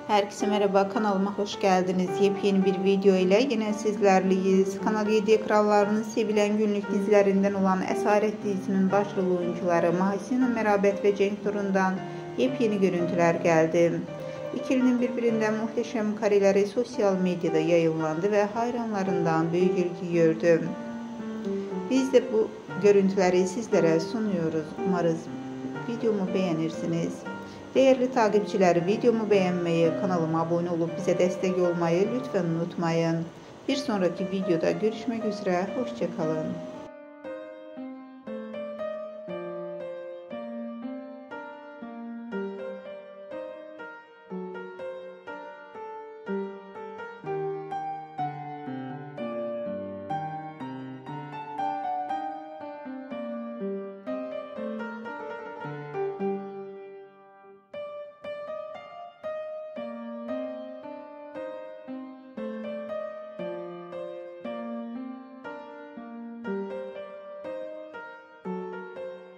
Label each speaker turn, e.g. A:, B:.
A: Herkese merhaba, kanalıma hoş geldiniz. Yepyeni bir video ile yine sizlerleyiz. Kanal 7 ekranlarının sevilen günlük dizilerinden olan Esaret dizisinin başrol oyuncuları Mahsina Merabet ve Cenk Torun'dan yepyeni görüntüler geldi. İkilinin birbirinden muhteşem kareleri sosyal medyada yayınlandı ve hayranlarından büyük ilgi gördü. Biz de bu görüntüleri sizlere sunuyoruz. Umarız videomu beğenirsiniz. Değerli takipçiler, videomu beğenmeyi, kanalıma abone olup bize destek olmayı lütfen unutmayın. Bir sonraki videoda görüşmek üzere, hoşça kalın.